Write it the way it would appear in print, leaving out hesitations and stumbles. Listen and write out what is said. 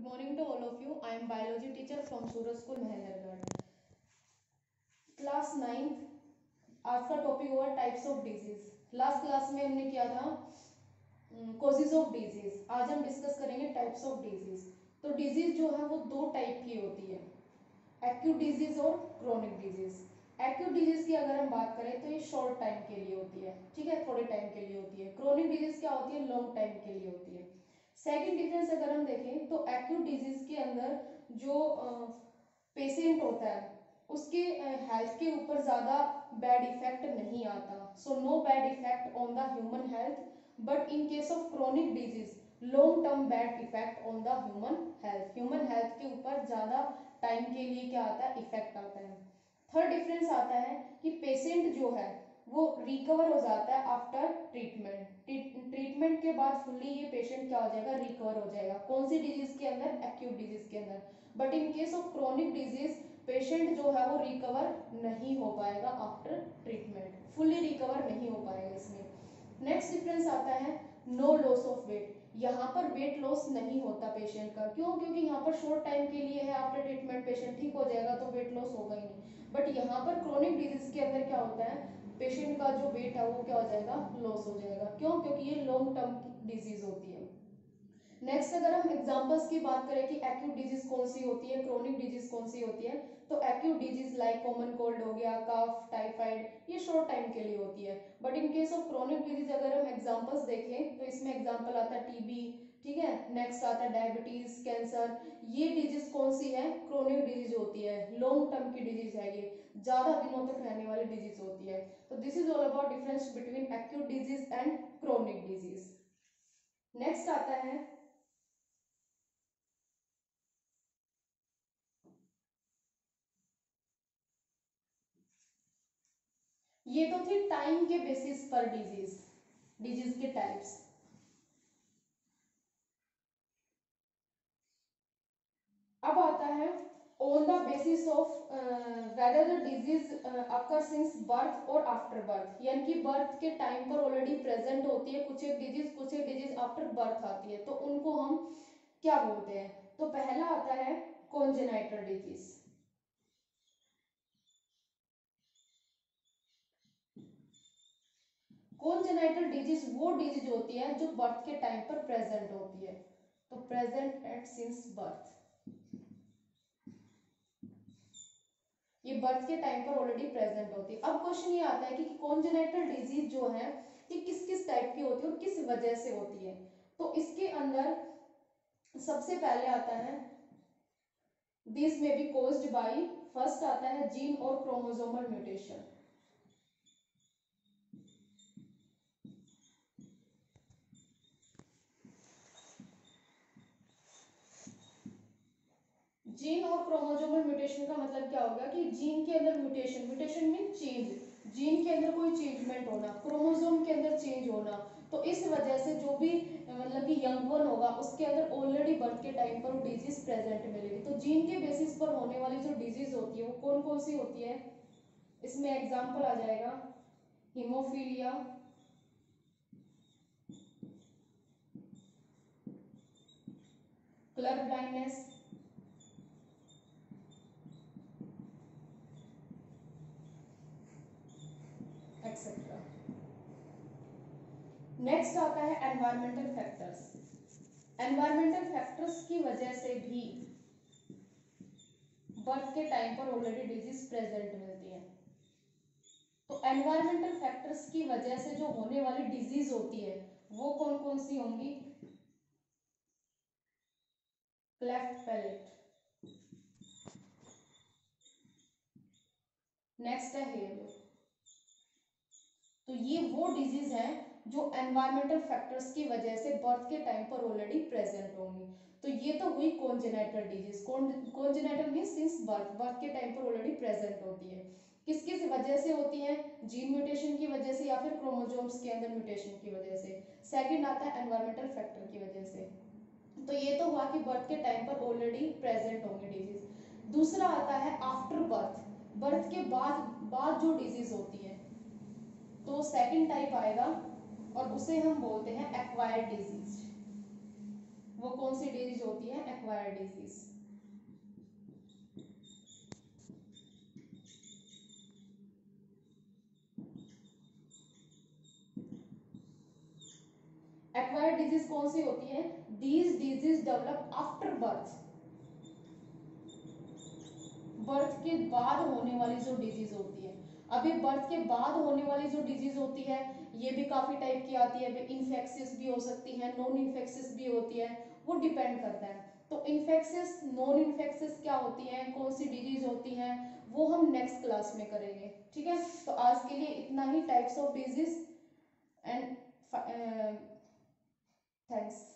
morning to all of you. I am biology teacher from Suraj School, Mahendragarh. Class 9 आज का topic हुआ types of disease. Last class में हमने किया था कॉजेज ऑफ डिजीज। आज हम डिस्कस करेंगे टाइप्स ऑफ डिजीज। तो डिजीज जो है वो दो टाइप की होती है, एक्यूट डिजीज और क्रोनिक डिजीज। एक्यूट डिजीज की अगर हम बात करें तो ये शॉर्ट टाइम के लिए होती है, ठीक है, थोड़े टाइम के लिए होती है। क्रोनिक डिजीज क्या होती है, लॉन्ग टाइम के लिए होती है। सेकंड डिफरेंस अगर हम देखें तो एक्यूट डिजीज के अंदर जो पेशेंट होता है उसके हेल्थ के ऊपर ज्यादा बैड इफेक्ट नहीं आता, so no bad effect on the human health. But in case of chronic disease long term bad effect on the human health के ऊपर ज्यादा टाइम के लिए क्या आता है, इफेक्ट आता है। थर्ड डिफरेंस आता है कि पेशेंट जो है वो रिकवर हो जाता है आफ्टर ट्रीटमेंट के बाद फुल्ली ये पेशेंट क्या हो जाएगा, रिकवर हो जाएगा। कौन सी डिजीज के अंदर, एक्यूट डिजीज के अंदर। But in case of chronic disease patient जो है वो रिकवर नहीं हो पाएगा आफ्टर ट्रीटमेंट, फुल्ली रिकवर नहीं हो पाएगा इसमें। नेक्स्ट डिफरेंस आता है नो लॉस ऑफ वेट। यहाँ पर वेट लॉस नहीं होता पेशेंट का, क्यों? क्योंकि यहाँ पर शॉर्ट टाइम के लिए है, आफ्टर ट्रीटमेंट पेशेंट ठीक हो जाएगा तो वेट लॉस होगा ही नहीं। बट यहाँ पर क्रोनिक डिजीज के अंदर क्या होता है, पेशेंट का जो वेट है वो क्या हो जाएगा, लॉस हो जाएगा। क्यों? क्योंकि ये लॉन्ग टर्म डिजीज होती है। नेक्स्ट अगर हम एग्जांपल्स की बात करें कि एक्यूट डिजीज कौन सी होती है, क्रोनिक डिजीज कौन सी होती है, तो acute disease like common cold हो गया, कफ, टाइफाइड, ये शॉर्ट टाइम के लिए होती है। But in case of chronic disease अगर हम एग्जांपल्स देखें तो इसमें एग्जांपल आता है टीबी, ठीक है, नेक्स्ट आता है डायबिटीज, कैंसर। ये डिजीज कौन सी है, क्रोनिक डिजीज होती है, लॉन्ग टर्म की डिजीज है, ये ज्यादा दिनों तक रहने वाली डिजीज होती है। तो this is all about difference between acute disease and chronic disease. Next आता है ये तो थी टाइम के बेसिस पर डिजीज के टाइप्स। अब आता है on the basis of whether the disease occur since birth और आफ्टर बर्थ, यानी कि बर्थ के टाइम पर ऑलरेडी प्रेजेंट होती है कुछ एक डिजीज आफ्टर बर्थ आती है, तो उनको हम क्या बोलते हैं। तो पहला आता है कॉन्जेनाइटल डिजीज। कॉन्जेनाइटल डिजीज वो डिजीज होती है जो बर्थ के टाइम पर प्रेजेंट होती है, तो प्रेजेंट एट सिंस बर्थ, ये बर्थ के टाइम पर ऑलरेडी प्रेजेंट होती है। अब क्वेश्चन ये आता है कि कॉन्जेनाइटल डिजीज जो है ये किस किस टाइप की होती है और किस वजह से होती है। तो इसके अंदर सबसे पहले आता है दिस में बी कॉज्ड बाय, फर्स्ट आता है जीन और क्रोमोसोमल म्यूटेशन। जीन और क्रोमोसोमल म्यूटेशन का मतलब क्या होगा कि जीन के अंदर म्यूटेशन मीन चेंज, जीन के अंदर कोई चेंजमेंट होना, क्रोमोसोम के अंदर चेंज होना। तो इस वजह से जो भी मतलब कि यंग वन होगा उसके अंदर ऑलरेडी बर्थ के टाइम पर वो डिजीज प्रेजेंट मिलेगी। तो जीन के बेसिस पर होने वाली जो डिजीज होती है वो कौन कौन सी होती है, इसमें एग्जाम्पल आ जाएगा haemophilia, colour blindness, etcetera. Next आता है एनवायरमेंटल फैक्टर्स। एनवायरमेंटल फैक्टर्स की वजह से भी बर्थ के टाइम पर ऑलरेडी डिजीज प्रेजेंट मिलती है। तो एनवायरमेंटल फैक्टर्स की वजह से जो होने वाली डिजीज होती है वो कौन कौन सी होंगी, क्लेफ्ट पैलेट, नेक्स्ट है हेयर लॉस। तो ये वो डिजीज है जो एनवायरमेंटल फैक्टर्स की वजह से बर्थ के टाइम पर ऑलरेडी प्रेजेंट होंगी। तो ये तो हुई congenital disease. Congenital mean since birth के टाइम पर ऑलरेडी प्रेजेंट होती है। किस किस वजह से होती है, जीन म्यूटेशन की वजह से या फिर क्रोमोसोम्स के अंदर म्यूटेशन की वजह से। सेकंड आता है एनवायरमेंटल फैक्टर की वजह से। तो ये तो हुआ कि बर्थ के टाइम पर ऑलरेडी प्रेजेंट होंगे डिजीज। दूसरा आता है आफ्टर बर्थ, बर्थ के बाद जो डिजीज होती है, तो सेकंड टाइप आएगा और उसे हम बोलते हैं एक्वायर्ड डिजीज। वो कौन सी डिजीज होती है एक्वायर्ड डिजीज। एक्वायर्ड डिजीज कौन सी होती है? These disease develop after birth, birth के बाद होने वाली जो डिजीज होती है। अभी बर्थ के बाद होने वाली जो डिजीज होती है ये भी काफी टाइप की आती है, इन्फेक्शियस भी हो सकती है, नॉन इन्फेक्शियस भी होती है, वो डिपेंड करता है। तो इन्फेक्शियस नॉन इन्फेक्शियस क्या होती है, कौन सी डिजीज होती है, वो हम नेक्स्ट क्लास में करेंगे। ठीक है, तो आज के लिए इतना ही, types of disease and thanks.